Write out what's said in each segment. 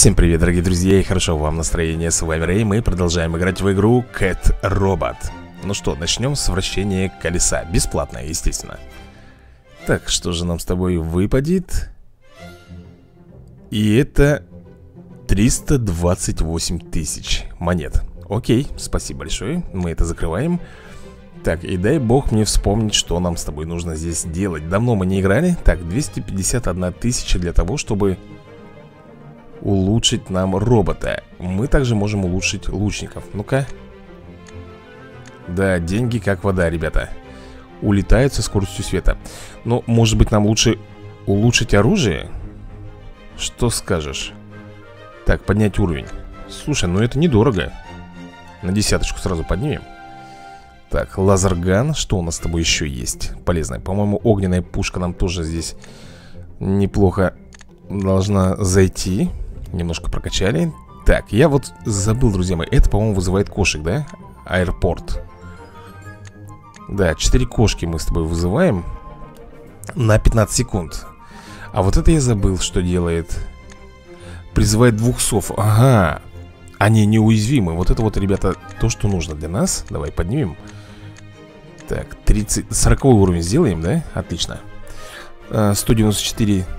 Всем привет, дорогие друзья, и хорошо вам настроение. С вами Рэй, мы продолжаем играть в игру Cat Robot. Ну что, начнем с вращения колеса. Бесплатно, естественно. Так, что же нам с тобой выпадет? И это 328 тысяч монет. Окей, спасибо большое, мы это закрываем. Так, и дай бог мне вспомнить, что нам с тобой нужно здесь делать. Давно мы не играли. Так, 251 тысяча для того, чтобы улучшить нам робота. Мы также можем улучшить лучников. Ну-ка. Да, деньги как вода, ребята. Улетают со скоростью света. Но, может быть, нам лучше улучшить оружие? Что скажешь? Так, поднять уровень. Слушай, ну это недорого. На десяточку сразу поднимем. Так, лазерган. Что у нас с тобой еще есть полезное? По-моему, огненная пушка нам тоже здесь неплохо должна зайти. Немножко прокачали. Так, я вот забыл, друзья мои. Это, по-моему, вызывает кошек, да? Аэропорт. Да, 4 кошки мы с тобой вызываем на 15 секунд. А вот это я забыл, что делает. Призывает 2 сов. Ага. Они неуязвимы. Вот это вот, ребята, то, что нужно для нас. Давай поднимем. Так, 40 уровень сделаем, да? Отлично. 194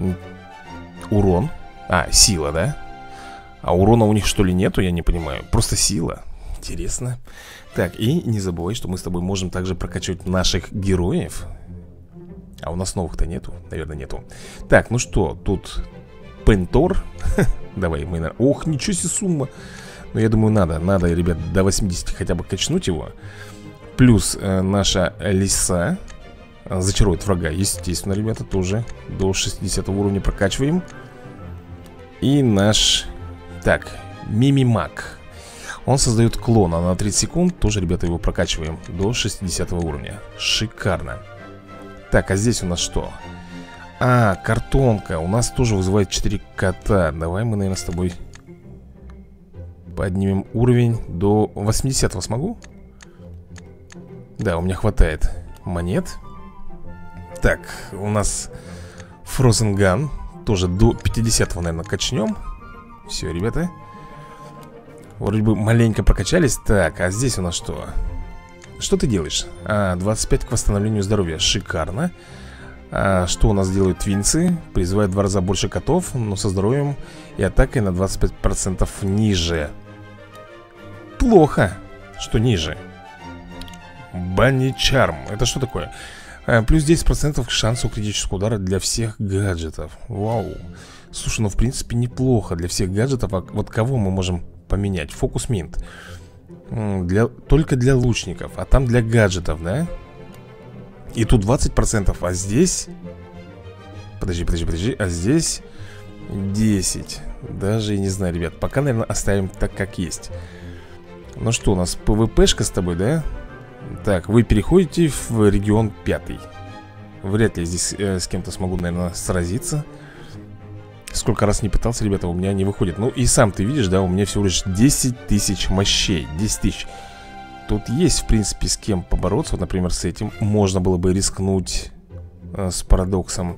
урон. А, сила, да? А урона у них что ли нету, я не понимаю. Просто сила. Интересно. Так, и не забывай, что мы с тобой можем также прокачивать наших героев. А у нас новых-то нету? Наверное, нету. Так, ну что, тут Пентор. Давай, мы... Ох, ничего себе сумма. Но я думаю, надо, ребят, до 80 хотя бы качнуть его. Плюс наша лиса зачарует врага. Естественно, ребята, тоже до 60 уровня прокачиваем. И наш... Так, Мимимак. Он создает клона на 30 секунд. Тоже, ребята, его прокачиваем до 60 уровня. Шикарно. Так, а здесь у нас что? А, картонка. У нас тоже вызывает 4 кота. Давай мы, наверное, с тобой поднимем уровень до 80-го. Смогу? Да, у меня хватает монет. Так, у нас Frozen Gun. Тоже до 50-го, наверное, качнем. Все, ребята. Вроде бы маленько прокачались. Так, а здесь у нас что? Что ты делаешь? А, 25 к восстановлению здоровья. Шикарно. А, что у нас делают твинцы? Призывают в 2 раза больше котов, но со здоровьем и атакой на 25% ниже. Плохо. Что ниже? Банни Чарм. Это что такое? Плюс 10% к шансу критического удара для всех гаджетов. Вау. Слушай, ну в принципе неплохо для всех гаджетов. А вот кого мы можем поменять? Фокус Минт. Только для лучников. А там для гаджетов, да? И тут 20%. А здесь... Подожди. А здесь 10. Даже и не знаю, ребят. Пока, наверное, оставим так, как есть. Ну что, у нас ПВПшка с тобой, да? Так, вы переходите в регион 5. Вряд ли здесь с кем-то смогу, наверное, сразиться. Сколько раз не пытался, ребята, у меня не выходит. Ну и сам ты видишь, да, у меня всего лишь 10 тысяч мощей. 10 тысяч. Тут есть, в принципе, с кем побороться. Вот, например, с этим можно было бы рискнуть с Парадоксом.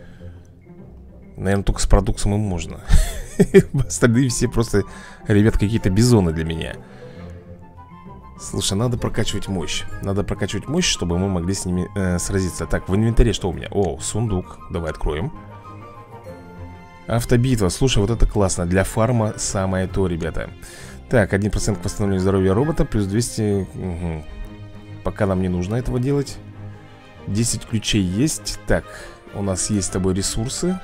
Наверное, только с Парадоксом и можно. Остальные все просто, ребят, какие-то бизоны для меня. Слушай, надо прокачивать мощь. Надо прокачивать мощь, чтобы мы могли с ними сразиться. Так, в инвентаре что у меня? О, сундук. Давай откроем. Автобитва. Слушай, вот это классно. Для фарма самое то, ребята. Так, 1% к восстановлению здоровья робота. Плюс 200. Угу. Пока нам не нужно этого делать. 10 ключей есть. Так, у нас есть с тобой ресурсы.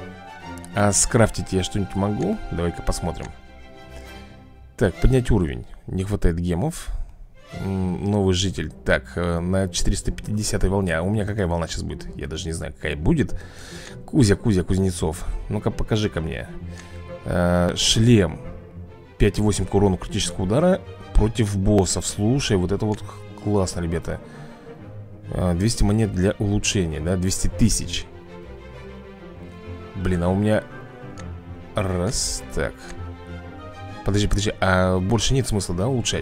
А скрафтить я что-нибудь могу? Давай-ка посмотрим. Так, поднять уровень. Не хватает гемов. Новый житель. Так, на 450-й волне. А у меня какая волна сейчас будет? Я даже не знаю, какая будет. Кузя Кузнецов. Ну-ка, покажи-ка мне. Шлем 5,8 к урону критического удара против боссов. Слушай, вот это вот классно, ребята. 200 монет для улучшения, да? 200 тысяч. Блин, а у меня... Раз, так. Подожди, а больше нет смысла, да, улучшать?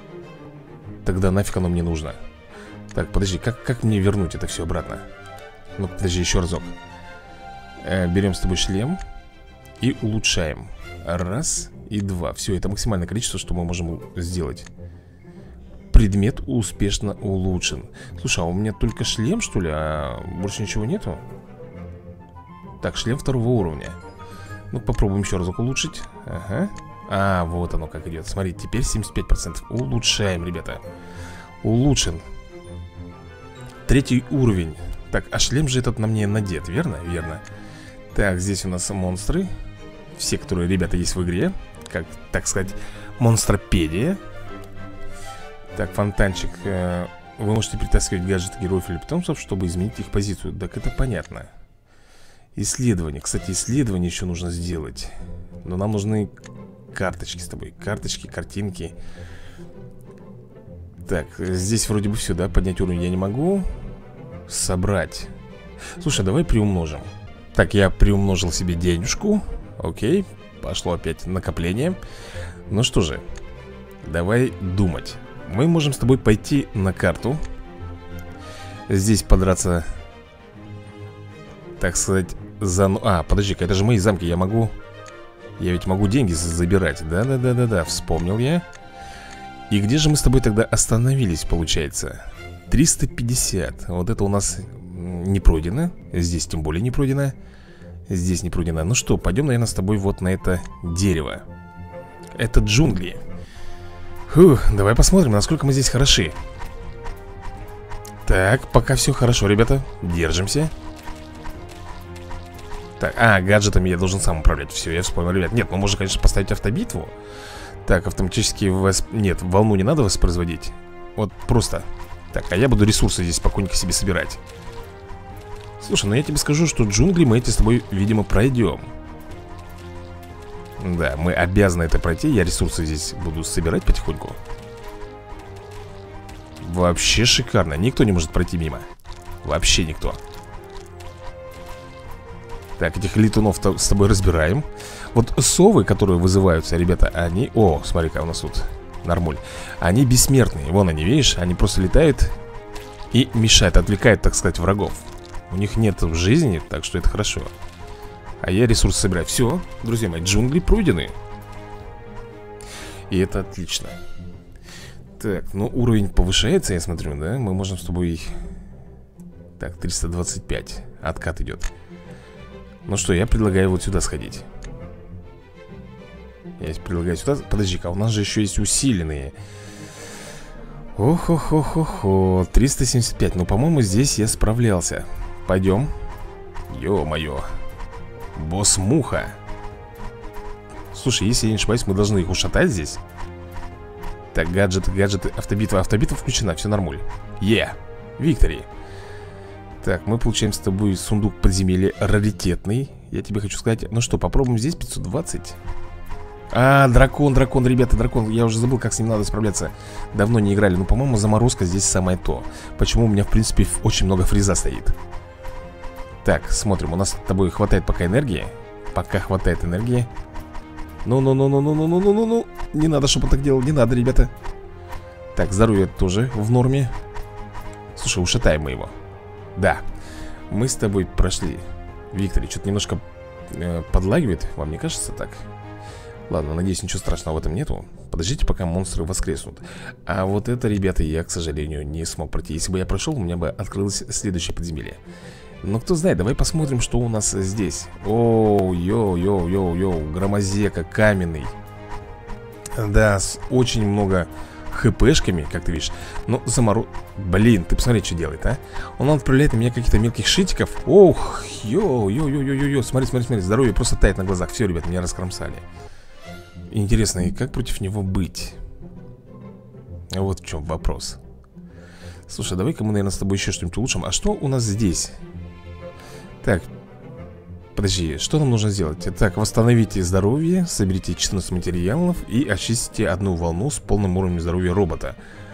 Тогда нафиг оно мне нужно? Так, подожди, как мне вернуть это все обратно? Ну, подожди, еще разок. Берем с тобой шлем. И улучшаем. Раз и два. Все, это максимальное количество, что мы можем сделать. Предмет успешно улучшен. Слушай, а у меня только шлем, что ли? А больше ничего нету? Так, шлем второго уровня. Ну, попробуем еще разок улучшить. Ага. А, вот оно как идет. Смотрите, теперь 75%. Улучшаем, ребята. Улучшен. 3-й уровень. Так, а шлем же этот на мне надет, верно? Верно. Так, здесь у нас монстры. Все, которые, ребята, есть в игре. Как, так сказать, монстропедия. Так, фонтанчик. Вы можете притаскивать гаджеты героев или питомцев, чтобы изменить их позицию. Так это понятно. Исследование. Кстати, исследование еще нужно сделать. Но нам нужны карточки с тобой. Карточки, картинки. Так, здесь вроде бы все, да? Поднять уровень я не могу. Собрать. Слушай, давай приумножим. Так, я приумножил себе денежку. Окей, пошло опять накопление. Ну что же, давай думать. Мы можем с тобой пойти на карту. Здесь подраться, так сказать, за... А, подожди-ка, это же мои замки, я могу... Я ведь могу деньги забирать. Да-да-да-да-да, вспомнил я. И где же мы с тобой тогда остановились, получается? 350. Вот это у нас не пройдено. Здесь тем более не пройдено. Здесь не пройдено. Ну что, пойдем, наверное, с тобой вот на это дерево. Это джунгли. Фух, давай посмотрим, насколько мы здесь хороши. Так, пока все хорошо, ребята. Держимся. Так, гаджетами я должен сам управлять. Все, я вспомнил, ребят. Нет, ну можно, конечно, поставить автобитву. Так, автоматически Нет, волну не надо воспроизводить. Вот просто. Так, а я буду ресурсы здесь спокойненько себе собирать. Слушай, ну я тебе скажу, что джунгли мы эти с тобой, видимо, пройдем. Да, мы обязаны это пройти. Я ресурсы здесь буду собирать потихоньку. Вообще шикарно. Никто не может пройти мимо. Вообще никто. Так, этих летунов с тобой разбираем. Вот совы, которые вызываются, ребята, они... О, смотри-ка, у нас тут нормуль. Они бессмертные, вон они, видишь? Они просто летают и мешают, отвлекают, так сказать, врагов. У них нет жизни, так что это хорошо. А я ресурсы собираю. Все, друзья мои, джунгли пройдены. И это отлично. Так, ну уровень повышается, я смотрю, да? Мы можем с тобой... Так, 325. Откат идет. Ну что, я предлагаю вот сюда сходить. Я предлагаю сюда. Подожди-ка, у нас же еще есть усиленные. Ох-ох-ох-ох-ох. 375. Ну, по-моему, здесь я справлялся. Пойдем. Ё-моё. Босс-муха. Слушай, если я не ошибаюсь, мы должны их ушатать здесь. Так, гаджеты, автобитва. Автобитва включена, все нормуль. Виктори. Так, мы получаем с тобой сундук подземелья раритетный. Я тебе хочу сказать, ну что, попробуем здесь 520. Дракон, ребята, дракон. Я уже забыл, как с ним надо справляться. Давно не играли, но, по-моему, заморозка здесь самое то. Почему у меня, в принципе, очень много фриза стоит. Так, смотрим, у нас с тобой хватает пока энергии. Пока хватает энергии. Ну. Не надо, чтобы он так делал, не надо, ребята. Так, здоровье тоже в норме. Слушай, ушатаем мы его. Да, мы с тобой прошли. Виктори, что-то немножко подлагивает, вам не кажется так? Ладно, надеюсь, ничего страшного в этом нету. Подождите, пока монстры воскреснут. А вот это, ребята, я, к сожалению, не смог пройти. Если бы я прошел, у меня бы открылось следующее подземелье. Но кто знает, давай посмотрим, что у нас здесь. О, йоу, громозека каменный. Да, с очень много хпшками, как ты видишь. Но Блин, ты посмотри, что делает, а. Он отправляет на меня каких-то мелких шитиков. Ох, йоу. Смотри, здоровье просто тает на глазах. Все, ребят, меня раскромсали. Интересно, и как против него быть? Вот в чем вопрос. Слушай, давай-ка мы, наверное, с тобой еще что-нибудь улучшим. А что у нас здесь? Так, подожди, что нам нужно сделать? Так, восстановите здоровье, соберите 14 материалов и очистите одну волну с полным уровнем здоровья робота.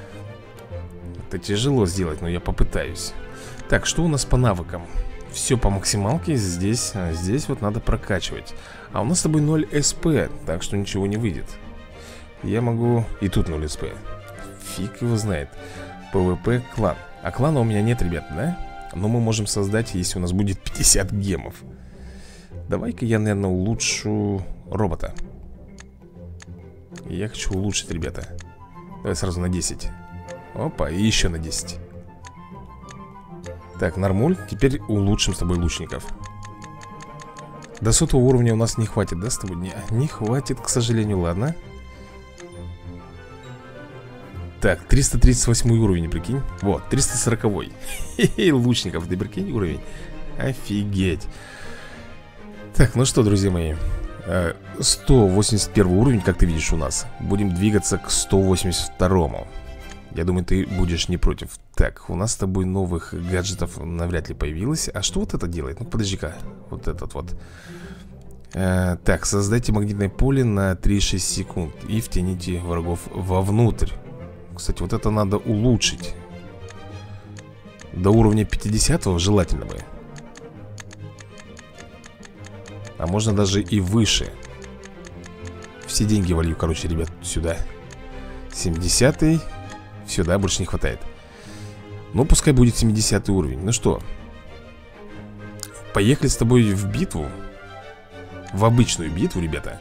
Это тяжело сделать, но я попытаюсь. Так, что у нас по навыкам? Все по максималке, здесь вот надо прокачивать. А у нас с тобой 0 СП, так что ничего не выйдет. Я могу... И тут 0 СП. Фиг его знает. ПВП клан. А клана у меня нет, ребята, да? Но мы можем создать, если у нас будет 50 гемов. Давай-ка я, наверное, улучшу робота. Я хочу улучшить, ребята. Давай сразу на 10. Опа, и еще на 10. Так, нормуль. Теперь улучшим с тобой лучников. До 100 уровня у нас не хватит, да, с тобой? Не хватит, к сожалению, ладно. Так, 338 уровень, прикинь. Вот, 340-й. Хе-хе, лучников, ты прикинь уровень. Офигеть. Так, ну что, друзья мои, 181 уровень, как ты видишь, у нас. Будем двигаться к 182-му. Я думаю, ты будешь не против. Так, у нас с тобой новых гаджетов навряд ли появилось. А что вот это делает? Ну, подожди-ка. Вот этот вот. Так, создайте магнитное поле на 3,6 секунд и втяните врагов вовнутрь. Кстати, вот это надо улучшить. До уровня 50-го желательно бы. А можно даже и выше. Все деньги волью, короче, ребят, сюда. 70-й. Все, да, больше не хватает. Ну, пускай будет 70 уровень. Ну что, поехали с тобой в битву. В обычную битву, ребята.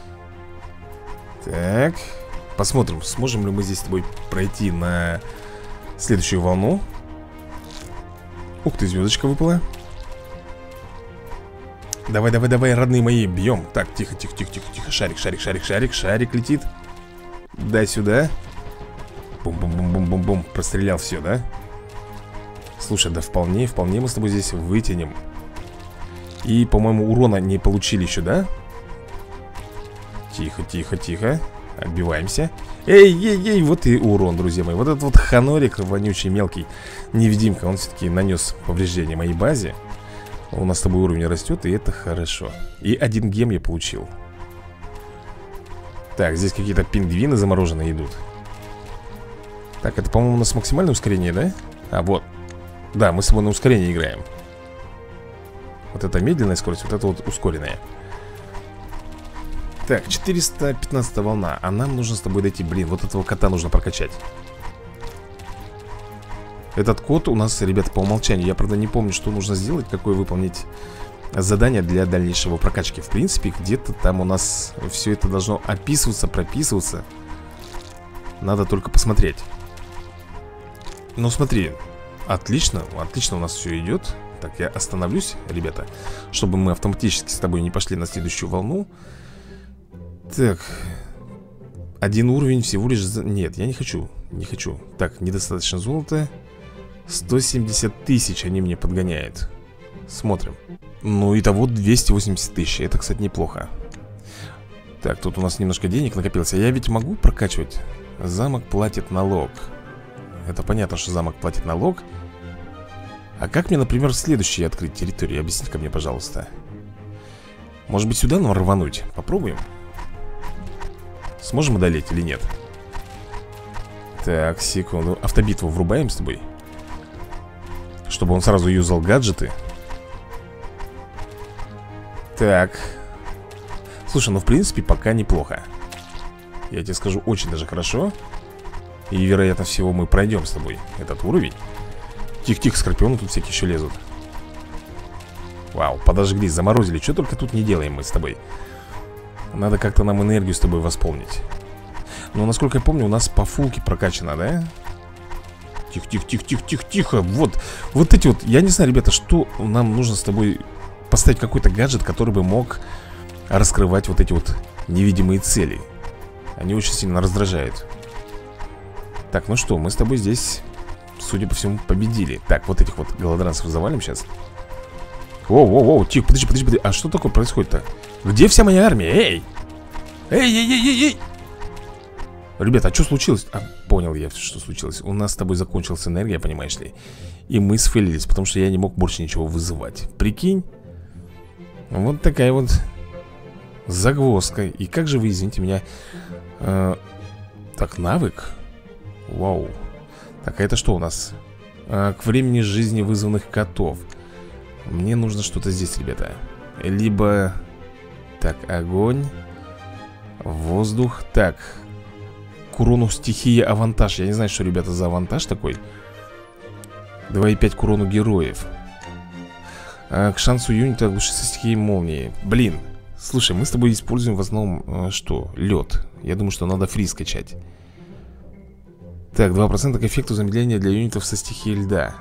Так, посмотрим, сможем ли мы здесь с тобой пройти на следующую волну. Ух ты, звездочка выпала. Давай, давай, давай, родные мои, бьем. Так, тихо, тихо, тихо, тихо, тихо. Шарик, шарик, шарик, шарик, шарик летит. Дай сюда. Бум-бум-бум-бум-бум-бум. Прострелял все, да? Слушай, да вполне мы с тобой здесь вытянем. И, по-моему, урона не получили еще, да? Тихо, тихо, тихо. Отбиваемся. Эй, ей, ей, вот и урон, друзья мои. Вот этот вот ханорик вонючий, мелкий невидимка, он все-таки нанес повреждение моей базе. У нас с тобой уровень растет, и это хорошо. И 1 гем я получил. Так, здесь какие-то пингвины замороженные идут. Так, это, по-моему, у нас максимальное ускорение, да? А, вот. Да, мы с тобой на ускорение играем. Вот это медленная скорость, вот это вот ускоренная. Так, 415 волна. А нам нужно с тобой дойти. Блин, вот этого кота нужно прокачать. Этот кот у нас, ребята, по умолчанию. Я, правда, не помню, что нужно сделать, какое выполнить задание для дальнейшего прокачки. В принципе, где-то там у нас все это должно описываться, прописываться. Надо только посмотреть. Ну, смотри, отлично, отлично у нас все идет. Так, я остановлюсь, ребята, чтобы мы автоматически с тобой не пошли на следующую волну. Так, 1 уровень всего лишь... Нет, я не хочу, не хочу. Так, недостаточно золота. 170 тысяч они мне подгоняют. Смотрим. Ну, итого 280 тысяч. Это, кстати, неплохо. Так, тут у нас немножко денег накопилось. А я ведь могу прокачивать? Замок платит налог. Это понятно, что замок платит налог. А как мне, например, следующие открыть территории? Объясните-ка мне, пожалуйста. Может быть, сюда нам рвануть? Попробуем. Сможем одолеть или нет? Так, секунду. Автобитву врубаем с тобой, чтобы он сразу юзал гаджеты. Так. Слушай, ну в принципе пока неплохо. Я тебе скажу, очень даже хорошо. И вероятно всего мы пройдем с тобой этот уровень. Тихо-тихо, скорпионы тут всякие еще лезут. Вау, подожгли, заморозили. Что только тут не делаем мы с тобой. Надо как-то нам энергию с тобой восполнить. Но насколько я помню, у нас по фулке прокачано, да? Тихо-тихо-тихо-тихо-тихо. Вот эти вот, я не знаю, ребята, что нам нужно с тобой поставить какой-то гаджет, который бы мог раскрывать вот эти вот невидимые цели. Они очень сильно раздражают. Так, ну что, мы с тобой здесь, судя по всему, победили. Так, вот этих вот голодранцев завалим сейчас. Воу, тихо, подожди. А что такое происходит-то? Где вся моя армия? Эй! Эй! Ребята, а что случилось? А, понял я, что случилось. У нас с тобой закончилась энергия, понимаешь ли. И мы сфейлились, потому что я не мог больше ничего вызывать. Прикинь? Вот такая вот загвоздка. И как же вы, извините меня... Так, навык. Вау. Так, а это что у нас? К времени жизни вызванных котов. Мне нужно что-то здесь, ребята. Либо... Так, огонь. Воздух. Так. К урону стихии авантаж. Я не знаю, что, ребята, за авантаж такой. 2,5 к урону героев. К шансу юнита оглушить со стихией молнии. Блин, слушай, мы с тобой используем в основном, что? Лед. Я думаю, что надо фриз качать. Так, 2% к эффекту замедления для юнитов со стихией льда.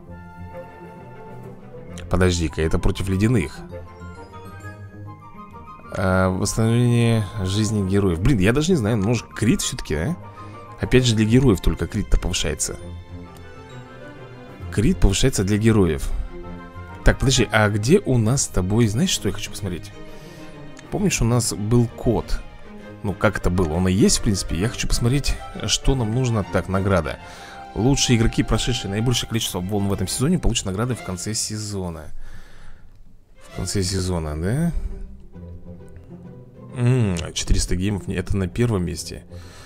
Подожди-ка, это против ледяных. Восстановление жизни героев. Блин, я даже не знаю, может крит все-таки, а? Опять же для героев только крит-то повышается. Крит повышается для героев. Так, подожди, а где у нас с тобой... Знаешь, что я хочу посмотреть? Помнишь, у нас был код? Ну, как это было? Он и есть, в принципе. Я хочу посмотреть, что нам нужно. Так, награда. Лучшие игроки, прошедшие наибольшее количество волн в этом сезоне, получат награды в конце сезона. В конце сезона, да? 400 геймов, это на первом месте.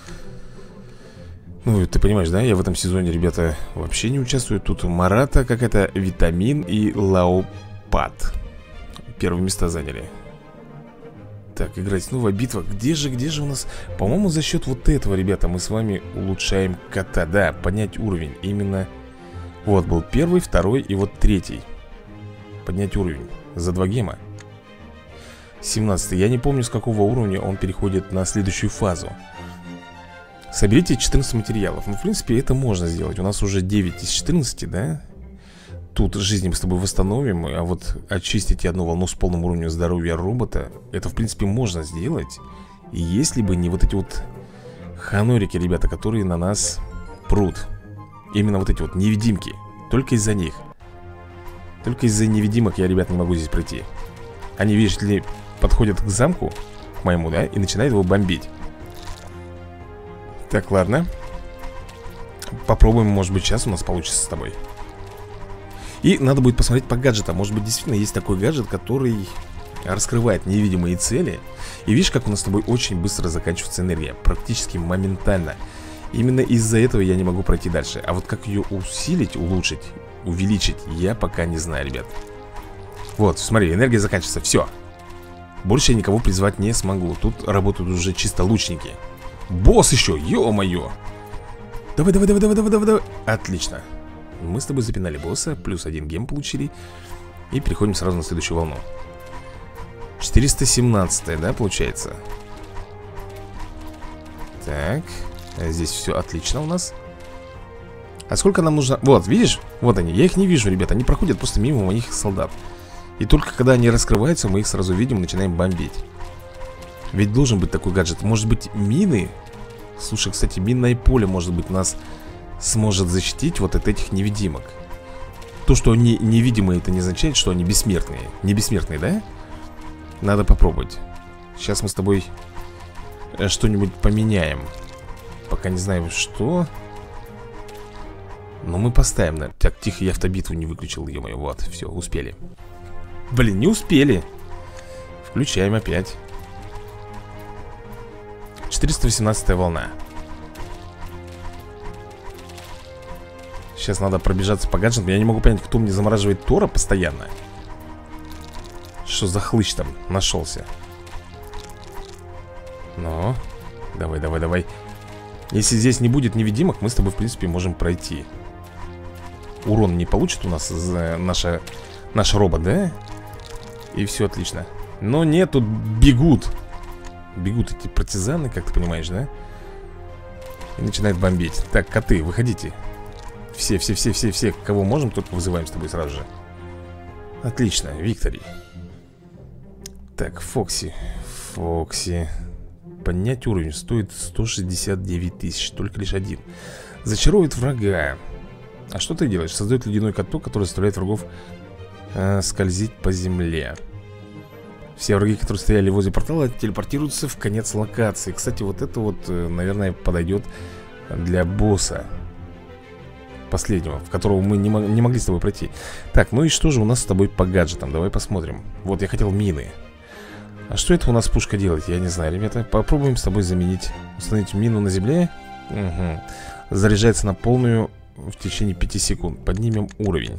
Ну, ты понимаешь, да? Я в этом сезоне, ребята, вообще не участвую. Тут Марата, какая-то Витамин и Лаопат первые места заняли. Так, играть снова битва. Где же у нас... По-моему, за счет вот этого, ребята, мы с вами улучшаем кота. Да, поднять уровень. Именно... Вот, был первый, второй и вот третий. Поднять уровень. За 2 гема. 17-й. Я не помню, с какого уровня он переходит на следующую фазу. Соберите 14 материалов. Ну, в принципе, это можно сделать. У нас уже 9 из 14, да? Тут жизни мы с тобой восстановим. А вот очистить одну волну с полным уровнем здоровья робота, это, в принципе, можно сделать. И если бы не вот эти вот ханорики, ребята, которые на нас прут. Именно вот эти вот невидимки. Только из-за них. Только из-за невидимок я, ребят, не могу здесь пройти. Они, видишь ли, подходят к замку, к моему, да, и начинают его бомбить. Так, ладно. Попробуем, может быть, сейчас у нас получится с тобой. И надо будет посмотреть по гаджетам. Может быть, действительно есть такой гаджет, который раскрывает невидимые цели. И видишь, как у нас с тобой очень быстро заканчивается энергия. Практически моментально. Именно из-за этого я не могу пройти дальше. А вот как ее усилить, улучшить, увеличить, я пока не знаю, ребят. Вот, смотри, энергия заканчивается, все. Больше я никого призвать не смогу. Тут работают уже чисто лучники. Босс еще, ё-моё. Давай. Отлично. Мы с тобой запинали босса, плюс 1 гем получили. И переходим сразу на следующую волну. 417, да, получается? Так, здесь все отлично у нас. А сколько нам нужно... Вот, видишь? Вот они, я их не вижу, ребята. Они проходят просто мимо моих солдат. И только когда они раскрываются, мы их сразу видим и начинаем бомбить. Ведь должен быть такой гаджет. Может быть, мины? Слушай, кстати, минное поле, может быть, нас сможет защитить вот от этих невидимок. То, что они невидимые, это не означает, что они бессмертные. Не бессмертные, да? Надо попробовать. Сейчас мы с тобой что-нибудь поменяем. Пока не знаем, что. Но мы поставим, да. Так, тихо, я автобитву не выключил, ё-моё. Вот, все, успели. Блин, не успели. Включаем опять. 418 волна. Сейчас надо пробежаться по гаджетам. Я не могу понять, кто мне замораживает Тора постоянно. Что за хлыщ там нашелся? Ну, давай. Если здесь не будет невидимок, мы с тобой, в принципе, можем пройти. Урон не получит у нас наш робот, да? И все отлично. Но нет, тут бегут. Бегут эти партизаны, как ты понимаешь, да? И начинают бомбить. Так, коты, выходите. Все, кого можем, только вызываем с тобой сразу же. Отлично, Виктори. Так, Фокси. Поднять уровень стоит 169 тысяч. Только лишь один. Зачаровывает врага. А что ты делаешь? Создает ледяной каток, который заставляет врагов скользить по земле. Все враги, которые стояли возле портала, телепортируются в конец локации. Кстати, вот это вот, наверное, подойдет для босса последнего, в которого мы не могли с тобой пройти. Так, ну и что же у нас с тобой по гаджетам? Давай посмотрим. Вот, я хотел мины. А что это у нас пушка делает? Я не знаю, ребята. Попробуем с тобой заменить. Установить мину на земле. Угу. Заряжается на полную в течение 5 секунд. Поднимем уровень.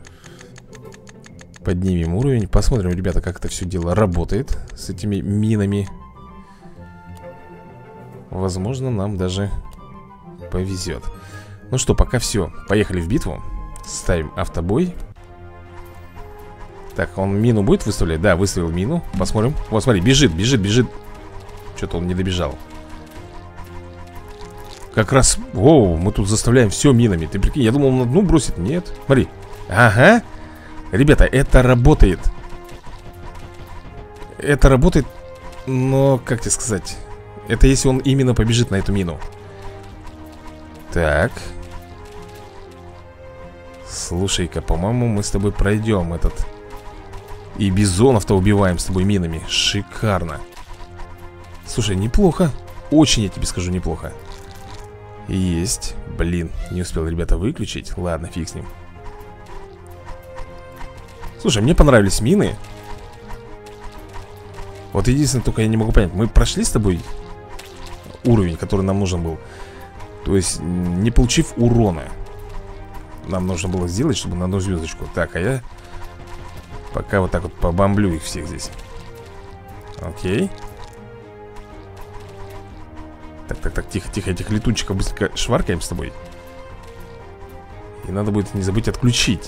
Посмотрим, ребята, как это все дело работает с этими минами. Возможно, нам даже повезет. Ну что, пока все. Поехали в битву. Ставим автобой. Так, он мину будет выставлять? Да, выставил мину. Посмотрим. Вот, смотри, бежит, бежит, бежит. Что-то он не добежал. Как раз, воу, мы тут заставляем все минами. Ты прикинь, я думал, он одну бросит. Нет, смотри. Ага. Ребята, это работает. Это работает. Но, как тебе сказать, это если он именно побежит на эту мину. Так. Слушай-ка, по-моему, мы с тобой пройдем этот. И бизонов-то убиваем с тобой минами. Шикарно. Слушай, неплохо. Очень, я тебе скажу, неплохо. Есть. Блин, не успел, ребята, выключить. Ладно, фиг с ним. Слушай, мне понравились мины. Вот единственное, только я не могу понять. Мы прошли с тобой уровень, который нам нужен был. То есть, не получив урона. Нам нужно было сделать, чтобы на одну звездочку. Так, а я пока вот так вот побомблю их всех здесь. Окей. Так, тихо, тихо, этих летунчиков быстренько шваркаем с тобой. И надо будет не забыть отключить.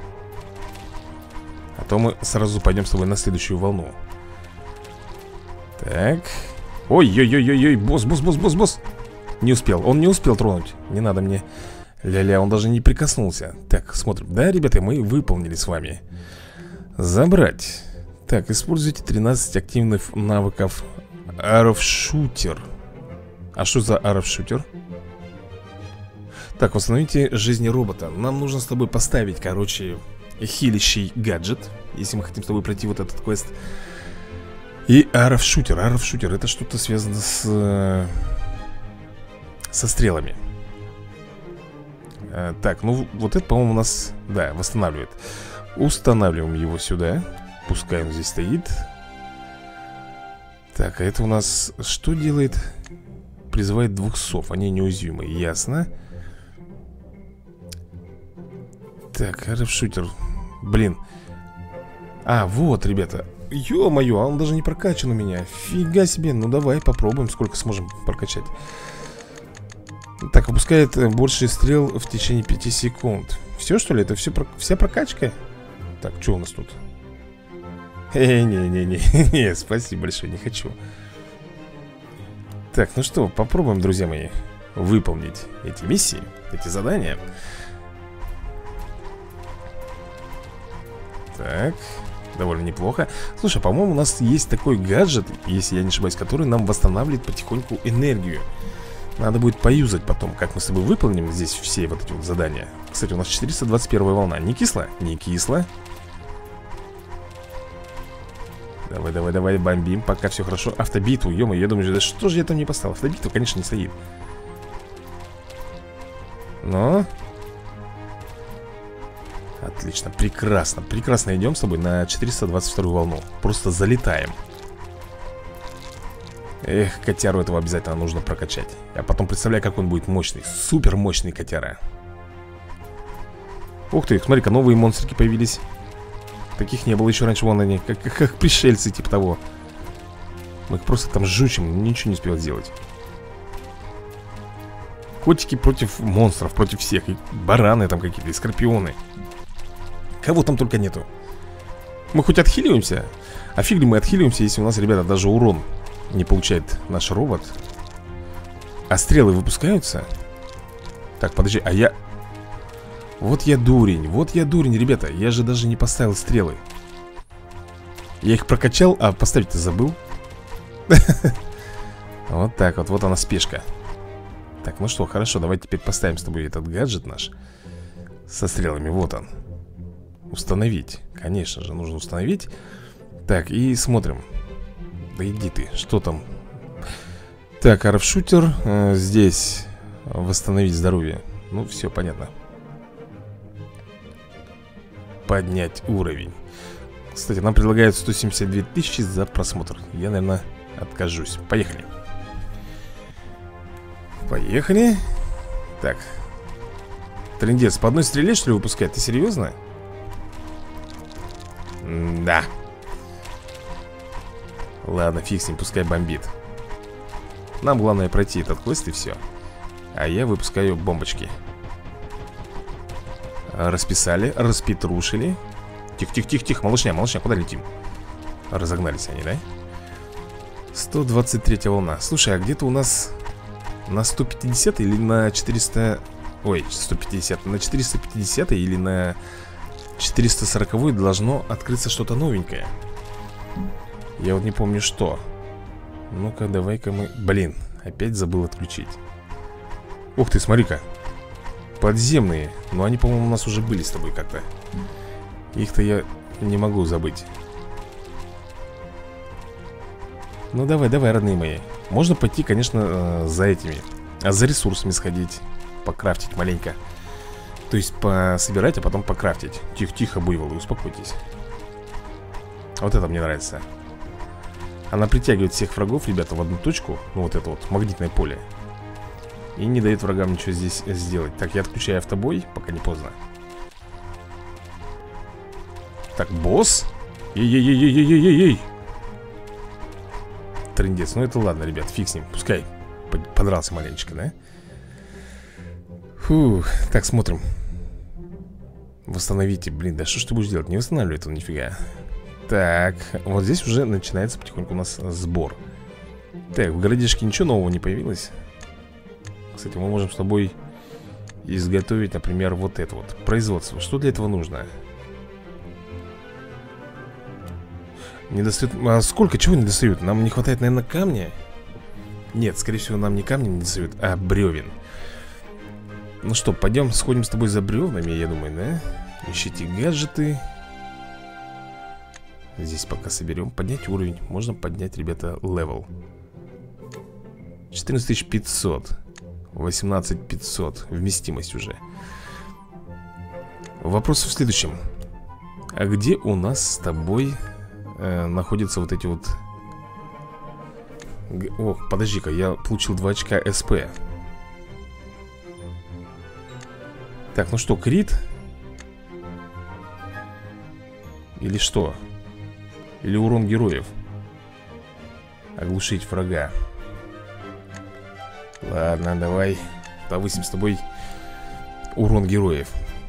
А то мы сразу пойдем с тобой на следующую волну. Так. Ой-ой-ой-ой-ой, босс. Не успел, он не успел тронуть. Не надо мне. Ля-ля, он даже не прикоснулся. Так, смотрим. Да, ребята, мы выполнили с вами. Забрать. Так, используйте 13 активных навыков Арфшутер. А что за Арфшутер? Так, восстановите жизни робота. Нам нужно с тобой поставить, короче, хилящий гаджет, если мы хотим с тобой пройти вот этот квест. И Арфшутер. Арфшутер, это что-то связано со стрелами. Так, ну вот это, по-моему, у нас, да, восстанавливает. Устанавливаем его сюда. Пускай он здесь стоит. Так, а это у нас что делает? Призывает 2 сов, они неуязвимы, ясно. Так, Арфшутер. Блин. А, вот, ребята. Ё-моё, он даже не прокачан у меня. Фига себе, ну давай попробуем, сколько сможем прокачать. Так, выпускает больше стрел в течение 5 секунд. Все, что ли? Это вся прокачка? Так, что у нас тут? Не-не-не, спасибо большое, не хочу. Так, ну что, попробуем, друзья мои, выполнить эти миссии, эти задания. Так, довольно неплохо. Слушай, по-моему, у нас есть такой гаджет, если я не ошибаюсь, который нам восстанавливает потихоньку энергию. Надо будет поюзать потом, как мы с тобой выполним здесь все вот эти вот задания. Кстати, у нас 421 волна. Не кисло? Не кисло. Давай, бомбим, пока все хорошо. Автобитву, ё-моё, я думаю, да что же я там не поставил? Автобитву, конечно, не стоит. Но отлично, прекрасно. Прекрасно идем с тобой на 422 волну. Просто залетаем. Эх, котяру этого обязательно нужно прокачать. Я потом представляю, как он будет мощный. Супер мощный котяра. Ух ты, смотри-ка, новые монстрики появились. Таких не было еще раньше, вон они, как пришельцы, типа того. Мы их просто там жучим, ничего не успел сделать. Котики против монстров, против всех. И бараны там какие-то, и скорпионы. Кого там только нету. Мы хоть отхиливаемся? А фиг ли мы отхиливаемся, если у нас, ребята, даже урон не получает наш робот. А стрелы выпускаются? Так, подожди, а я... Вот я дурень, ребята. Я же даже не поставил стрелы. Я их прокачал, а поставить-то забыл. Вот так вот, вот она спешка. Так, ну что, хорошо, давай теперь поставим с тобой этот гаджет наш со стрелами, вот он. Установить, конечно же, нужно установить. Так, и смотрим. Да иди ты, что там? Так, Арфшутер, здесь восстановить здоровье. Ну, все понятно. Поднять уровень. Кстати, нам предлагают 172 тысячи за просмотр. Я, наверное, откажусь. Поехали. Поехали. Так. Трындец, по одной стреле, что ли, выпускать? Ты серьезно? Да. Ладно, фиг с ним, пускай бомбит. Нам главное пройти этот квест и все. А я выпускаю бомбочки. Расписали, распетрушили. Тихо, малышня, куда летим? Разогнались они, да? 123 волна. Слушай, а где-то у нас на 150 или на 400... Ой, 150. На 450 или на 440 должно открыться что-то новенькое. Я вот не помню что. Ну-ка, давай-ка мы... Блин, опять забыл отключить. Ух ты, смотри-ка. Подземные. Но они, по-моему, у нас уже были с тобой как-то. Их-то я не могу забыть. Ну давай, родные мои. Можно пойти, конечно, за этими, за ресурсами сходить. Покрафтить маленько. То есть пособирать, а потом покрафтить. Тихо, буйволы, успокойтесь. Вот это мне нравится. Она притягивает всех врагов, ребята, в одну точку. Ну вот это вот, магнитное поле. И не дает врагам ничего здесь сделать. Так, я отключаю автобой, пока не поздно. Так, босс. Ей-ей-ей-ей-ей-ей-ей. Трындец, ну это ладно, ребят, фиг с ним. Пускай подрался маленечко, да? Фух, так, смотрим. Восстановите, блин, да что ж ты будешь делать? Не восстанавливай этого нифига. Так, вот здесь уже начинается потихоньку у нас сбор. Так, в городишке ничего нового не появилось. Кстати, мы можем с тобой изготовить, например, вот это вот производство. Что для этого нужно? Не достает... А сколько? Чего не достают? Нам не хватает, наверное, камня? Нет, скорее всего, нам не камни не достают, а бревен. Ну что, пойдем сходим с тобой за бревнами, я думаю, да? Ищите гаджеты. Здесь пока соберем. Поднять уровень. Можно поднять, ребята, левел. 14500. 18500. Вместимость уже. Вопрос в следующем. А где у нас с тобой находятся вот эти вот... О, подожди-ка, я получил 2 очка СП. Так, ну что, крит? Или что? Или урон героев? Оглушить врага. Ладно, давай повысим с тобой урон героев.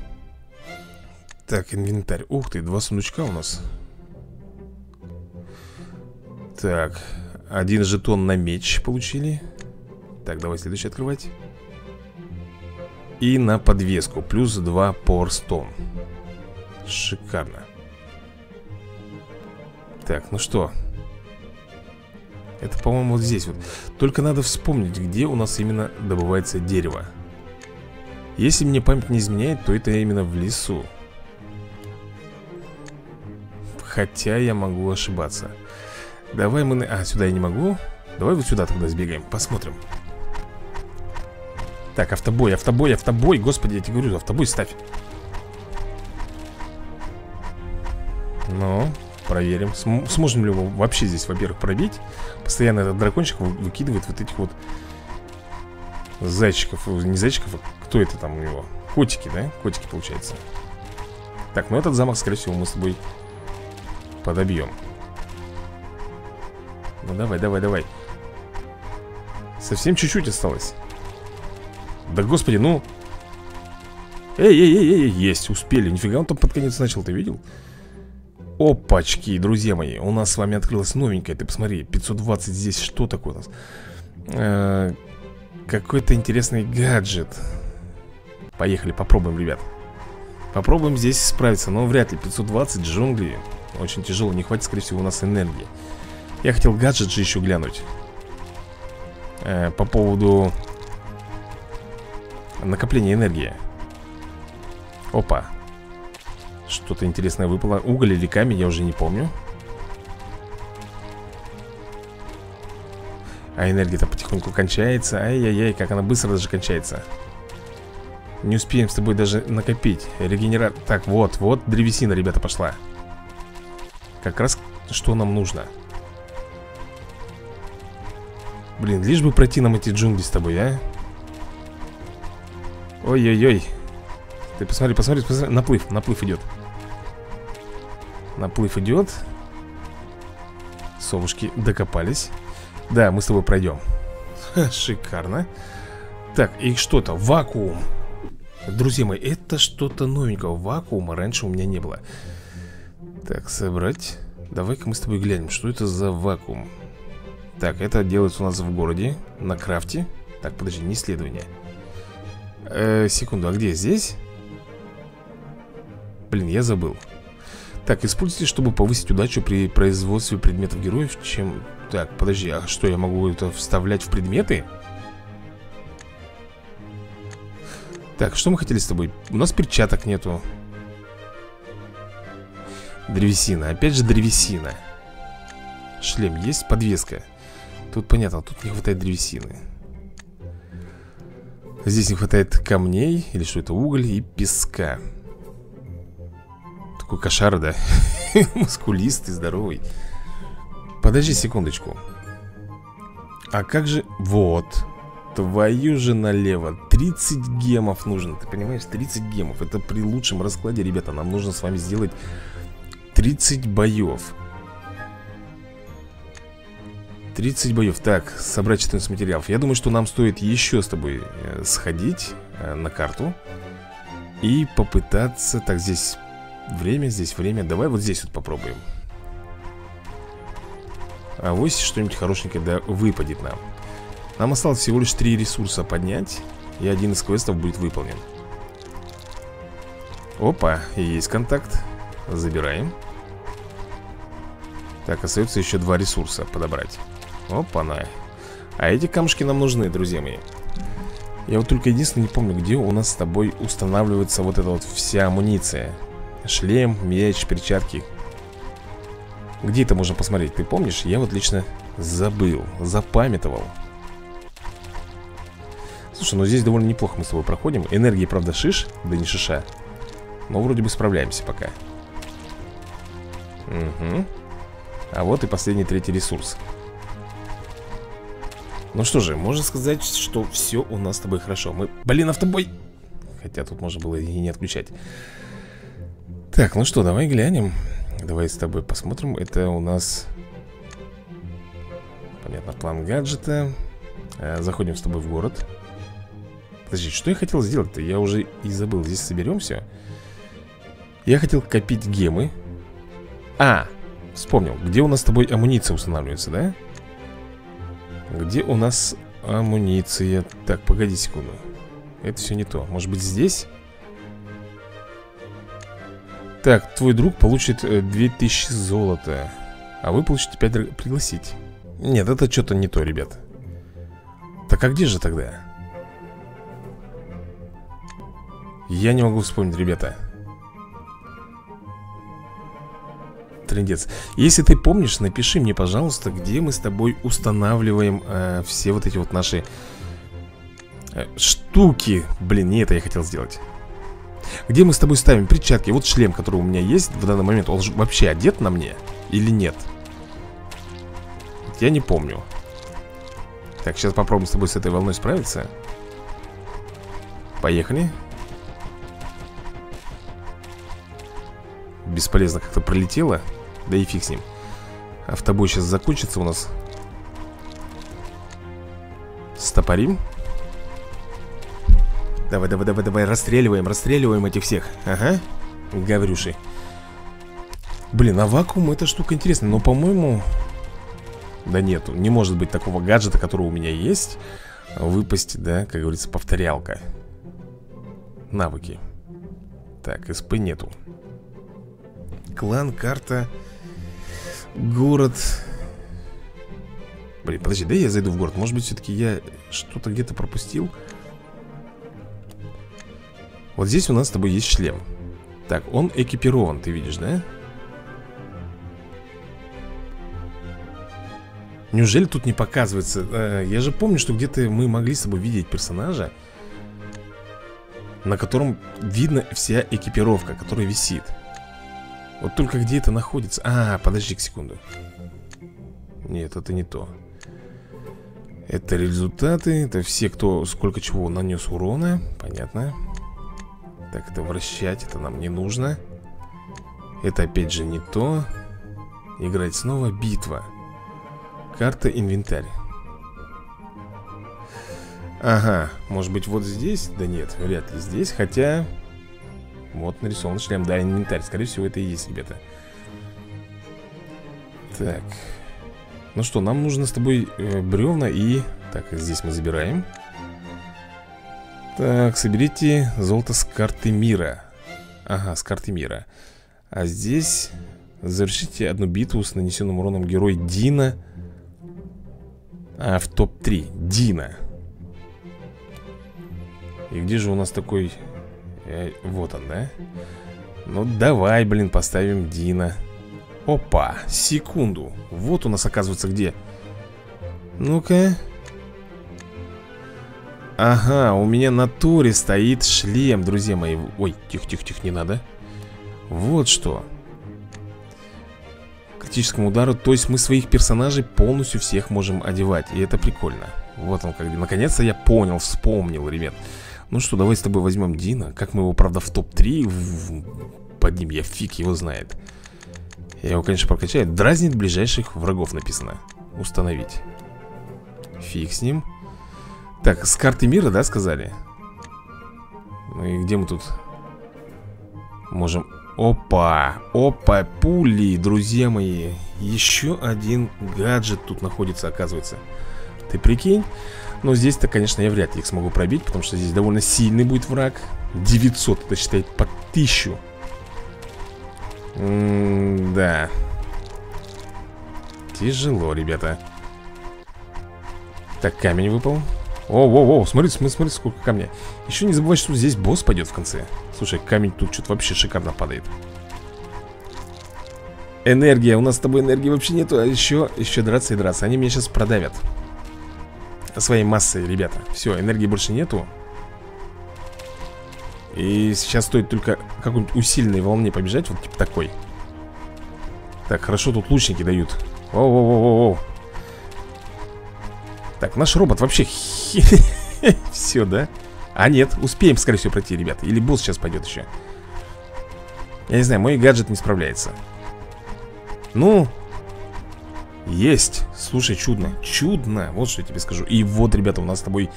Так, инвентарь. Ух ты, 2 сундучка у нас. Так, 1 жетон на меч получили. Так, давай следующий открывать. И на подвеску плюс 2 Power Stone. Шикарно. Так, ну что? Это, по-моему, вот здесь вот. Только надо вспомнить, где у нас именно добывается дерево. Если мне память не изменяет, то это именно в лесу. Хотя я могу ошибаться. Давай мы... А, сюда я не могу. Давай вот сюда тогда сбегаем, посмотрим. Так, автобой. Господи, я тебе говорю, автобой ставь. Ну, проверим. Сможем ли его вообще здесь, во-первых, пробить. Постоянно этот дракончик выкидывает вот этих вот зайчиков. Не зайчиков, а кто это там у него? Котики, да? Котики, получается. Так, ну этот замок, скорее всего, мы с тобой подобьем. Ну давай. Совсем чуть-чуть осталось. Да господи, ну. Эй, есть, успели. Нифига он там под конец начал, ты видел? Опачки, друзья мои. У нас с вами открылась новенькая. Ты посмотри, 520 здесь. Что такое у нас? Какой-то интересный гаджет. Поехали, попробуем, ребят. Попробуем здесь справиться. Но вряд ли, 520 джунгли. Очень тяжело, не хватит, скорее всего, у нас энергии. Я хотел гаджет же еще глянуть. По поводу накопления энергии. Опа. Что-то интересное выпало. Уголь или камень, я уже не помню. А энергия-то потихоньку кончается. Ай-яй-яй, как она быстро даже кончается. Не успеем с тобой даже накопить. Регенерат. Так, вот древесина, ребята, пошла. Как раз что нам нужно. Блин, лишь бы пройти нам эти джунгли с тобой, а? Ой-ой-ой. Ты посмотри. Наплыв идет. Наплыв идет. Совушки докопались. Да, мы с тобой пройдем. Ха, шикарно. Так, и что-то, вакуум. Друзья мои, это что-то новенького. Вакуума раньше у меня не было. Так, собрать. Давай-ка мы с тобой глянем, что это за вакуум. Так, это делается у нас в городе, на крафте. Так, подожди, не исследование. Секунду, а где? Здесь? Блин, я забыл. Так, используйте, чтобы повысить удачу при производстве предметов героев, чем... Так, подожди, а что, я могу это вставлять в предметы? Так, что мы хотели с тобой? У нас перчаток нету. Древесина, опять же древесина. Шлем есть, подвеска. Тут понятно, тут не хватает древесины. Здесь не хватает камней, или что это, уголь и песка. Такой кошара, да? Мускулистый, здоровый. Подожди секундочку. А как же... Вот. Твою же налево. 30 гемов нужно. Ты понимаешь, 30 гемов. Это при лучшем раскладе, ребята. Нам нужно с вами сделать 30 боев. 30 боев. Так, собрать 14 материалов. Я думаю, что нам стоит еще с тобой сходить на карту и попытаться... Так, здесь время. Давай вот здесь вот попробуем. А авось что-нибудь хорошенькое да выпадет нам. Нам осталось всего лишь 3 ресурса поднять, и один из квестов будет выполнен. Опа, и есть контакт. Забираем. Так, остается еще 2 ресурса подобрать. Опа-на. А эти камушки нам нужны, друзья мои. Я вот только единственное не помню, где у нас с тобой устанавливается вот эта вот вся амуниция. Шлем, меч, перчатки. Где это можно посмотреть, ты помнишь? Я вот лично забыл, запамятовал. Слушай, ну здесь довольно неплохо мы с тобой проходим. Энергии, правда, шиш, да не шиша. Но вроде бы справляемся пока. Угу. А вот и последний, 3-й ресурс. Ну что же, можно сказать, что все у нас с тобой хорошо. Мы... Блин, автобой! Хотя тут можно было и не отключать. Так, ну что, давай глянем. Давай с тобой посмотрим. Это у нас... Понятно, план гаджета. Заходим с тобой в город. Подожди, что я хотел сделать-то? Я уже и забыл. Здесь соберем все. Я хотел копить гемы. А, вспомнил. Где у нас с тобой амуниция устанавливается, да? Где у нас амуниция? Так, погоди секунду. Это все не то. Может быть здесь? Так, твой друг получит 2000 золота. А вы получите 5 пригласить. Нет, это что-то не то, ребят. Так, а где же тогда? Я не могу вспомнить, ребята. Трындец. Если ты помнишь, напиши мне, пожалуйста, где мы с тобой устанавливаем все вот эти вот наши штуки. Блин, не это я хотел сделать. Где мы с тобой ставим перчатки? Вот шлем, который у меня есть в данный момент. Он вообще одет на мне или нет? Я не помню. Так, сейчас попробуем с тобой с этой волной справиться. Поехали. Бесполезно как-то пролетело. Да и фиг с ним. Автобой сейчас закончится у нас. Стопорим. Давай, давай, давай, давай, расстреливаем этих всех. Ага, гаврюши. Блин, а вакуум эта штука интересная. Но, по-моему... Да нету, не может быть такого гаджета, который у меня есть. Выпасть, да, как говорится, повторялка. Навыки. Так, СП нету. Клан, карта, город. Блин, подожди, да я зайду в город. Может быть, все-таки я что-то где-то пропустил. Вот здесь у нас с тобой есть шлем. Так, он экипирован, ты видишь, да? Неужели тут не показывается? Я же помню, что где-то мы могли с тобой видеть персонажа, на котором видно вся экипировка, которая висит. Вот только где это находится? А, подожди-ка секунду. Нет, это не то. Это результаты. Это все, кто сколько чего нанес урона. Понятно. Так, это вращать, это нам не нужно. Это опять же не то. Играть снова, битва. Карта, инвентарь. Ага, может быть вот здесь? Да нет, вряд ли здесь, хотя... Вот нарисован шлем, да, инвентарь. Скорее всего это и есть, ребята. Так. Ну что, нам нужно с тобой бревна и... Так, здесь мы забираем. Так, соберите золото с карты мира. Ага, с карты мира. А здесь завершите одну битву с нанесенным уроном герой Дина. В топ-3 Дина. И где же у нас такой... вот он, да? Ну давай, блин, поставим Дина. Опа, секунду. Вот у нас, оказывается, где. Ну-ка. Ага, у меня на туре стоит шлем, друзья мои. Ой, тихо-тихо-тихо, не надо. Вот что. К критическому удару. То есть мы своих персонажей полностью всех можем одевать. И это прикольно. Вот он как. Наконец-то я понял, вспомнил, ребят. Ну что, давай с тобой возьмем Дина. Как мы его, правда, в топ-3 поднимем, я фиг его знает. Я его, конечно, прокачаю. Дразнит ближайших врагов написано. Установить. Фиг с ним. Так, с карты мира, да, сказали? Ну и где мы тут можем... Опа, опа, пули, друзья мои. Еще один гаджет тут находится, оказывается. Ты прикинь? Но здесь-то, конечно, я вряд ли их смогу пробить, потому что здесь довольно сильный будет враг. 900, это считает по 1000. Да. Тяжело, ребята. Так, камень выпал. О, смотри, сколько камня. Еще не забывай, что здесь босс пойдет в конце. Слушай, камень тут что-то вообще шикарно падает. Энергия, у нас с тобой энергии вообще нету. А еще драться и драться. Они меня сейчас продавят своей массой, ребята. Все, энергии больше нету. И сейчас стоит только какой-нибудь усиленной волне побежать. Вот типа такой. Так, хорошо, тут лучники дают. Воу. Так, наш робот вообще... Все, да? А нет, успеем, скорее всего, пройти, ребята. Или босс сейчас пойдет еще. Я не знаю, мой гаджет не справляется. Ну... Есть. Слушай, чудно. Чудно. Вот что я тебе скажу. И вот, ребята, у нас с тобой...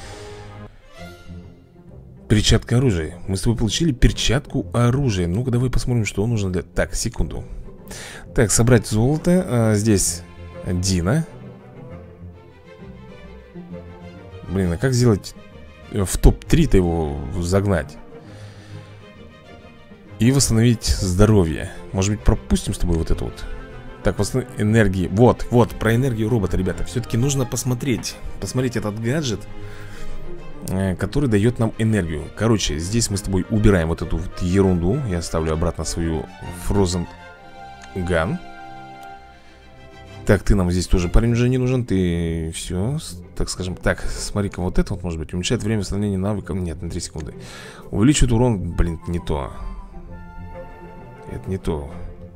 Перчатка оружия. Мы с тобой получили перчатку оружия. Ну-ка, давай посмотрим, что нужно для... Так, секунду. Так, собрать золото. Здесь Дина. Блин, а как сделать в топ-3-то его загнать? И восстановить здоровье. Может быть, пропустим с тобой вот это вот. Так, восстановить энергии. Вот, про энергию робота, ребята. Все-таки нужно посмотреть. Посмотреть этот гаджет, который дает нам энергию. Короче, здесь мы с тобой убираем вот эту вот ерунду. Я ставлю обратно свою Frozen Gun. Так, ты нам здесь тоже, парень, уже не нужен. Ты все, так скажем. Так, смотри-ка, вот это вот может быть. Уменьшает время восстановления навыков. Нет, на 3 секунды. Увеличивает урон. Блин, не то. Это не то.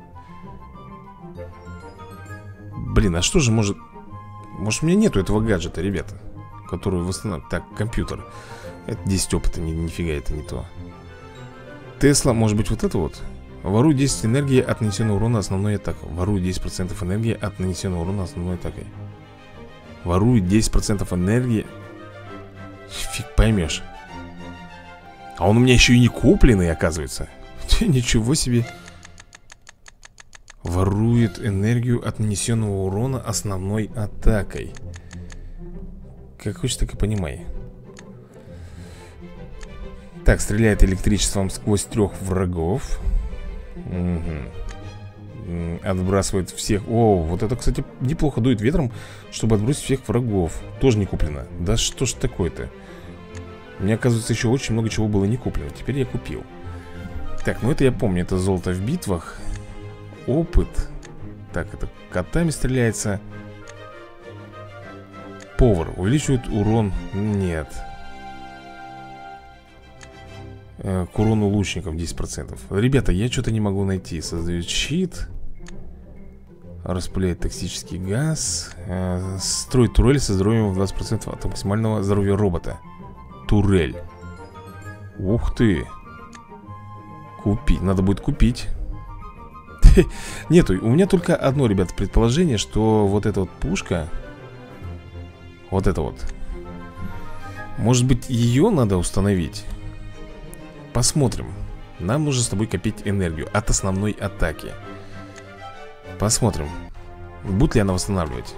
Блин, а что же может... Может, у меня нету этого гаджета, ребята, который восстанавливает... Так, компьютер. Это 10 опыта, нифига это не то. Тесла, может быть, вот это вот. Воруй 10 энергии от нанесенного урона основной атакой. Воруй 10% энергии от нанесенного урона основной атакой. Воруй 10% энергии. Фиг поймешь. А он у меня еще и не купленный, оказывается. Ничего себе. Ворует энергию от нанесенного урона основной атакой. Как хочешь, так и понимай. Так, стреляет электричеством сквозь 3 врагов. Отбрасывает всех. О, вот это, кстати, неплохо. Дует ветром, чтобы отбросить всех врагов. Тоже не куплено. Да что ж такое-то? У меня, оказывается, еще очень много чего было не куплено. Теперь я купил. Так, ну это я помню. Это золото в битвах. Опыт. Так, это котами стреляется. Повар. Увеличивает урон. Нет. К урону лучников 10%. Ребята, я что-то не могу найти. Создает щит. Распыляет токсический газ. Строит турель со здоровьем в 20% от максимального здоровья робота. Турель. Ух ты. Купить. Надо будет купить. Нету. У меня только одно, ребят, предположение, что вот эта вот пушка, вот это вот, может быть, ее надо установить. Посмотрим. Нам нужно с тобой копить энергию от основной атаки. Посмотрим. Будет ли она восстанавливать?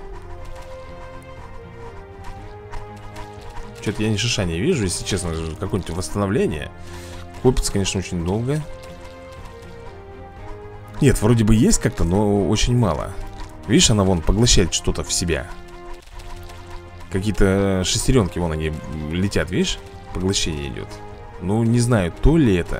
Что-то я ни шиша не вижу, если честно. Какое-нибудь восстановление. Копится, конечно, очень долго. Нет, вроде бы есть как-то, но очень мало. Видишь, она вон поглощает что-то в себя. Какие-то шестеренки, вон они летят, видишь? Поглощение идет. Ну, не знаю, то ли это.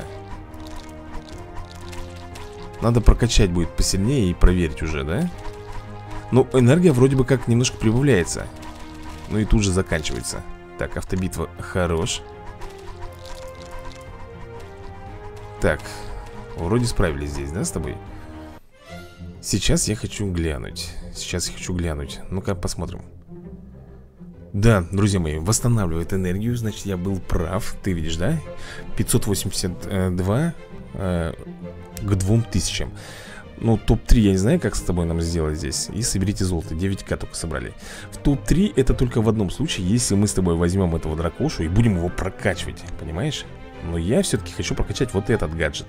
Надо прокачать будет посильнее и проверить уже, да? Ну, энергия вроде бы как немножко прибавляется. Ну и тут же заканчивается. Так, автобитва хорош. Так, вроде справились здесь, да, с тобой? Сейчас я хочу глянуть. Ну-ка, посмотрим. Да, друзья мои, восстанавливает энергию. Значит, я был прав. Ты видишь, да? 582 к 2000. Ну, топ-3 я не знаю, как с тобой нам сделать здесь. И соберите золото, 9к только собрали. В топ-3 это только в одном случае, если мы с тобой возьмем этого дракошу и будем его прокачивать. Понимаешь? Но я все-таки хочу прокачать вот этот гаджет.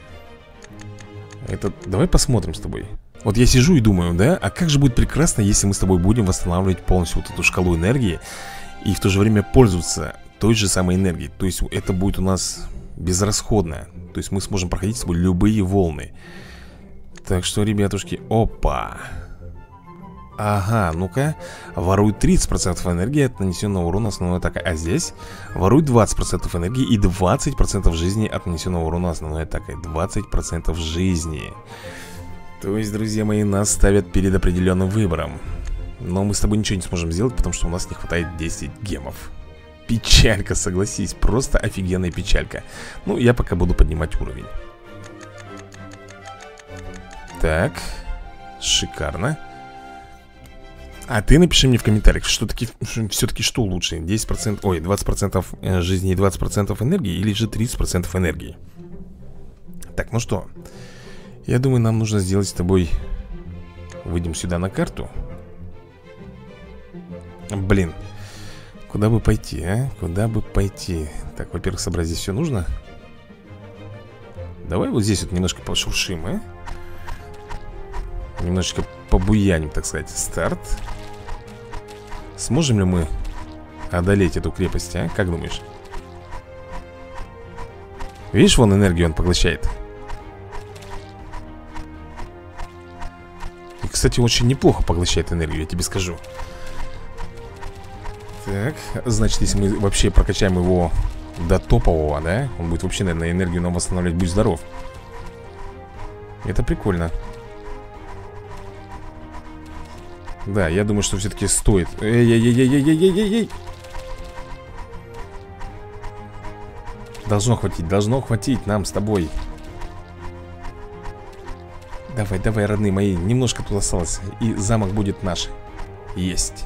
Давай посмотрим с тобой. Вот я сижу и думаю, да, а как же будет прекрасно, если мы с тобой будем восстанавливать полностью вот эту шкалу энергии и в то же время пользоваться той же самой энергией. То есть это будет у нас безрасходно. То есть мы сможем проходить с тобой любые волны. Так что, ребятушки, опа. Ага, ну-ка. Ворует 30% энергии от нанесенного урона основной атакой. А здесь ворует 20% энергии и 20% жизни от нанесенного урона основной атакой. 20% жизни. То есть, друзья мои, нас ставят перед определенным выбором. Но мы с тобой ничего не сможем сделать, потому что у нас не хватает 10 гемов. Печалька, согласись, просто офигенная печалька. Ну, я пока буду поднимать уровень. Так, шикарно. А ты напиши мне в комментариях, все-таки что лучше, 10%, ой, 20% жизни и 20% энергии, или же 30% энергии. Так, ну что, я думаю, нам нужно сделать с тобой. Выйдем сюда на карту. Блин, куда бы пойти, а? Куда бы пойти? Так, во-первых, собрать здесь все нужно. Давай вот здесь вот немножко пошуршим, а? Немножечко побуяним, так сказать. Старт. Сможем ли мы одолеть эту крепость, а? Как думаешь? Видишь, вон энергию он поглощает. И, кстати, очень неплохо поглощает энергию, я тебе скажу. Так, значит, если мы вообще прокачаем его до топового, да? Он будет вообще, наверное, энергию нам восстанавливать. Будь здоров. Это прикольно. Да, я думаю, что все-таки стоит. Эй-эй-эй-эй-эй-эй-эй-эй! Должно хватить нам с тобой. Давай, давай, родные мои. Немножко тут осталось, и замок будет наш. Есть.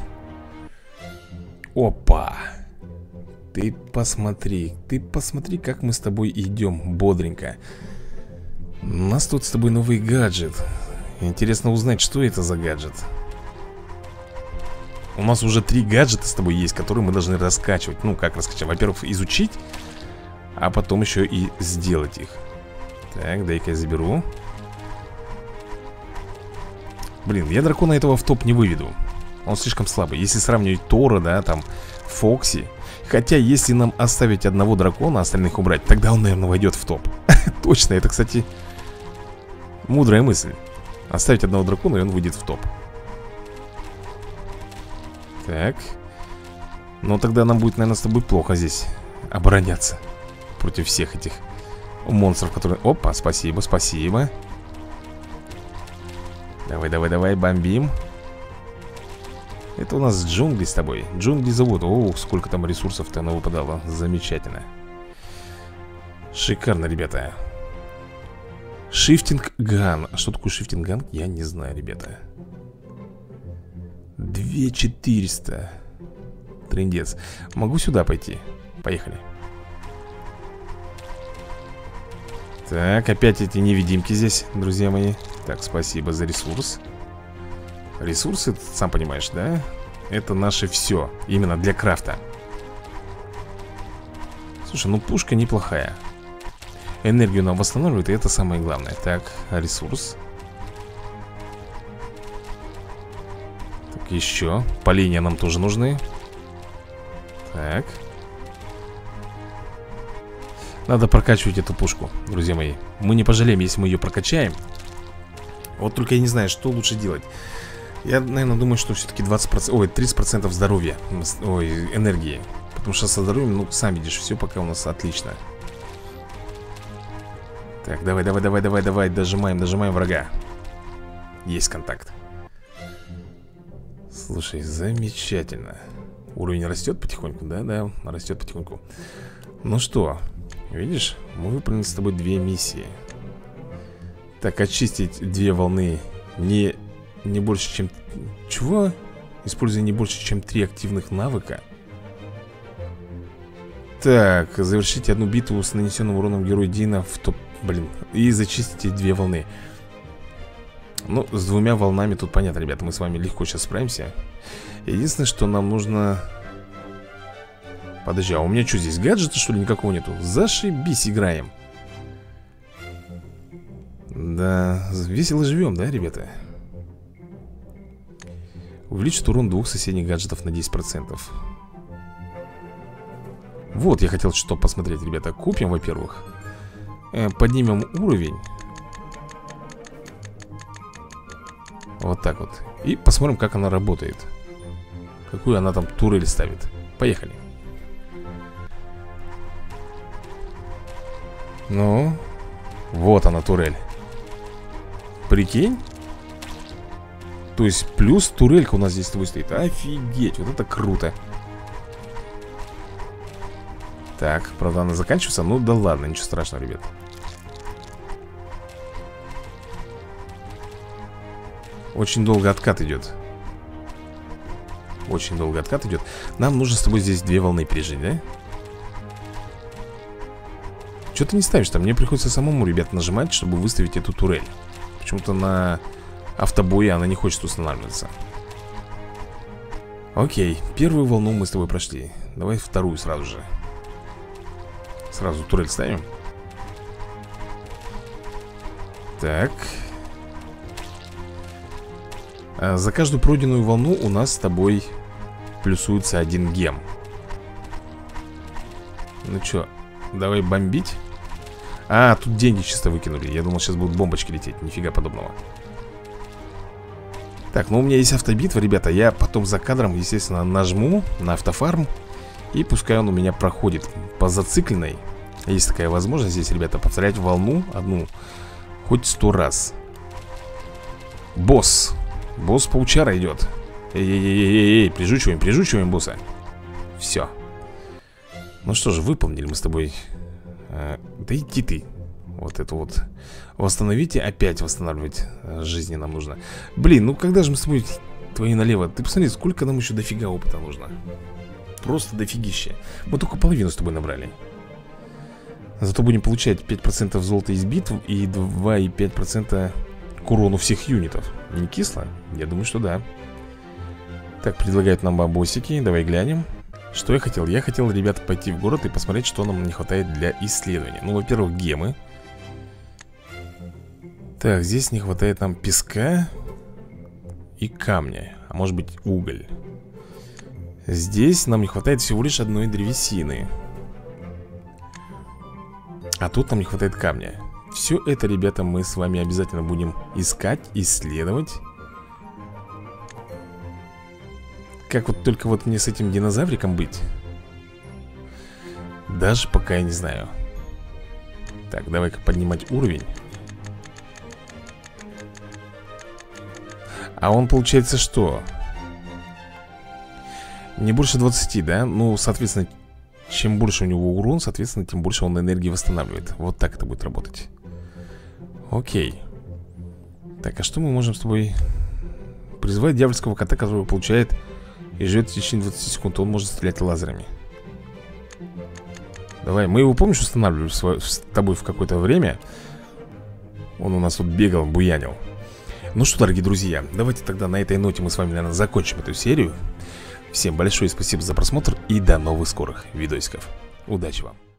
Опа. Ты посмотри, как мы с тобой идем бодренько. У нас тут с тобой новый гаджет. Интересно узнать, что это за гаджет. У нас уже 3 гаджета с тобой есть, которые мы должны раскачивать. Ну, как раскачать? Во-первых, изучить, а потом еще и сделать их. Так, дай-ка я заберу. Блин, я дракона этого в топ не выведу. Он слишком слабый. Если сравнивать Тора, да, там, Фокси. Хотя, если нам оставить одного дракона, а остальных убрать, тогда он, наверное, войдет в топ. Точно, это, кстати, мудрая мысль. Оставить одного дракона, и он выйдет в топ. Так. Но тогда нам будет, наверное, с тобой плохо здесь обороняться против всех этих монстров, которые... Опа, спасибо, спасибо. Давай, давай, давай, бомбим. Это у нас джунгли с тобой. Джунгли зовут. Ох, сколько там ресурсов-то она выпадала. Замечательно. Шикарно, ребята. Шифтинг ган. А что такое шифтинг ган? Я не знаю, ребята. 2400. Трындец. Могу сюда пойти. Поехали. Так, опять эти невидимки здесь, друзья мои. Так, спасибо за ресурс. Ресурсы, сам понимаешь, да? Это наше все. Именно для крафта. Слушай, ну пушка неплохая. Энергию нам восстанавливает, и это самое главное. Так, ресурс. Так, еще. Поленья нам тоже нужны. Так. Надо прокачивать эту пушку, друзья мои. Мы не пожалеем, если мы ее прокачаем. Вот только я не знаю, что лучше делать. Я, наверное, думаю, что все-таки 20%, ой, 30% здоровья. Ой, энергии. Потому что со здоровьем, ну, сам видишь, все пока у нас отлично. Так, давай, давай, давай, давай, давай. Дожимаем, дожимаем врага. Есть контакт. Слушай, замечательно. Уровень растет потихоньку, да, да, растет потихоньку. Ну что, видишь, мы выполнили с тобой 2 миссии. Так, очистить 2 волны не больше, чем... Чего? Используя не больше, чем 3 активных навыка. Так, завершите 1 битву с нанесенным уроном героя Дина в топ... Блин, и зачистите 2 волны. Ну, с 2 волнами тут понятно, ребята. Мы с вами легко сейчас справимся. Единственное, что нам нужно... Подожди, а у меня что здесь, гаджета, что ли, никакого нету? Зашибись, играем. Да, весело живем, да, ребята? Увеличит урон 2 соседних гаджетов на 10%. Вот, я хотел что посмотреть, ребята. Купим, во-первых. Поднимем уровень. Вот так вот. И посмотрим, как она работает. Какую она там турель ставит. Поехали. Ну, вот она, турель. Прикинь. То есть плюс турелька у нас здесь с тобой стоит. Офигеть, вот это круто. Так, правда она заканчивается. Ну да ладно, ничего страшного, ребят. Очень долго откат идет. Очень долго откат идет. Нам нужно с тобой здесь 2 волны пережить, да? Что ты не ставишь там? Мне приходится самому, ребят, нажимать, чтобы выставить эту турель. Почему-то на автобое она не хочет устанавливаться. Окей, 1 волну мы с тобой прошли. Давай 2 сразу же. Сразу турель ставим. Так. За каждую пройденную волну у нас с тобой плюсуется 1 гем. Ну чё, давай бомбить. А, тут деньги чисто выкинули. Я думал, сейчас будут бомбочки лететь. Нифига подобного. Так, ну у меня есть автобитва, ребята. Я потом за кадром, естественно, нажму на автофарм. И пускай он у меня проходит по зацикленной. Есть такая возможность здесь, ребята, повторять волну одну хоть 100 раз. Босс. Босс-паучара идет. Эй-эй-эй-эй-эй, прижучиваем босса. Все. Ну что же, выполнили мы с тобой. Да иди ты. Вот это вот. Восстановите, опять восстанавливать жизни нам нужно. Блин, ну когда же мы с тобой твои налево? Ты посмотри, сколько нам еще дофига опыта нужно. Просто дофигища. Мы только половину с тобой набрали. Зато будем получать 5% золота из битв и 2,5% к урону всех юнитов. Не кисло? Я думаю, что да. Так, предлагают нам бабосики. Давай глянем. Что я хотел? Я хотел, ребята, пойти в город и посмотреть, что нам не хватает для исследования. Ну, во-первых, гемы. Так, здесь не хватает нам песка и камня. А может быть, уголь. Здесь нам не хватает всего лишь одной древесины. А тут нам не хватает камня. Все это, ребята, мы с вами обязательно будем искать, исследовать. Как вот только вот мне с этим динозавриком быть? Даже пока я не знаю. Так, давай-ка поднимать уровень. А он получается что? Не больше 20, да? Ну, соответственно, чем больше у него урон, соответственно, тем больше он энергии восстанавливает. Вот так это будет работать. Окей. Так, а что мы можем с тобой... Призывать дьявольского кота, который получает и живет в течение 20 секунд. Он может стрелять лазерами. Давай, мы его, помнишь, устанавливали с тобой в какое-то время. Он у нас тут бегал, буянил. Ну что, дорогие друзья, давайте тогда на этой ноте мы с вами, наверное, закончим эту серию. Всем большое спасибо за просмотр и до новых скорых видосиков. Удачи вам!